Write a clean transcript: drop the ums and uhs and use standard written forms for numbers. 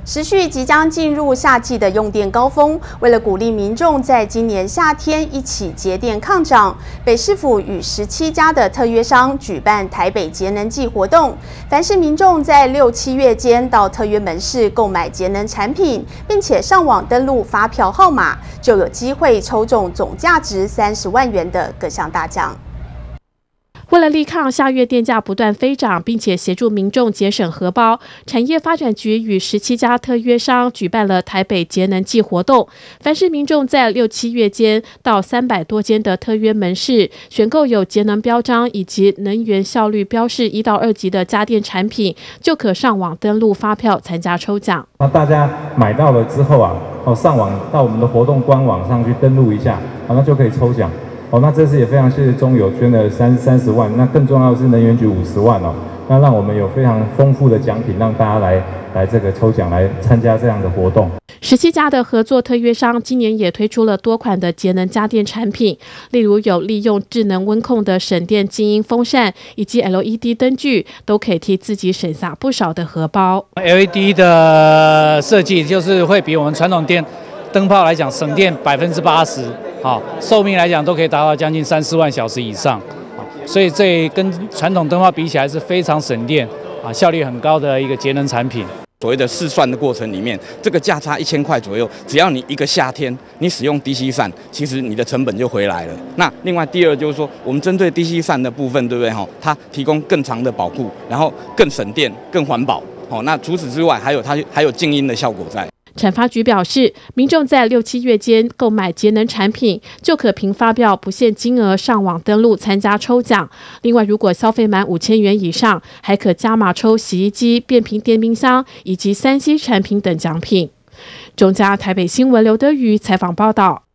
持续即将进入夏季的用电高峰，为了鼓励民众在今年夏天一起节电抗涨，北市府与17家的特约商举办台北节能季活动。凡是民众在6、7月间到特约门市购买节能产品，并且上网登录发票号码，就有机会抽中总价值30万元的各项大奖。 为了力抗下月电价不断飞涨，并且协助民众节省荷包，产业发展局与17家特约商举办了台北节能季活动。凡是民众在6、7月间到300多间的特约门市选购有节能标章以及能源效率标示1到2级的家电产品，就可上网登录发票参加抽奖。 那大家买到了之后啊，上网到我们的活动官网上去登录一下，那就可以抽奖。 那这次也非常谢谢中友捐了30万，那更重要的是能源局50万哦，那让我们有非常丰富的奖品，让大家来这个抽奖来参加这样的活动。 17家的合作特约商今年也推出了多款的节能家电产品，例如有利用智能温控的省电静音风扇，以及 LED 灯具，都可以替自己省下不少的荷包。 LED 的设计就是会比我们传统灯泡来讲省电80%。 好，寿命来讲都可以达到将近34万小时以上，所以这跟传统灯泡比起来是非常省电啊，效率很高的一个节能产品。 所谓的试算的过程里面，这个价差1000块左右，只要你一个夏天你使用 DC 扇，其实你的成本就回来了。那另外第二就是说，我们针对 DC 扇的部分，对不对？它提供更长的保固，然后更省电、更环保。那除此之外，还有静音的效果在。 产发局表示，民众在6、7月间购买节能产品，就可凭发票不限金额上网登录参加抽奖。另外，如果消费满5000元以上，还可加码抽洗衣机、变频电冰箱以及3C 产品等奖品。中嘉台北新闻刘德瑜采访报道。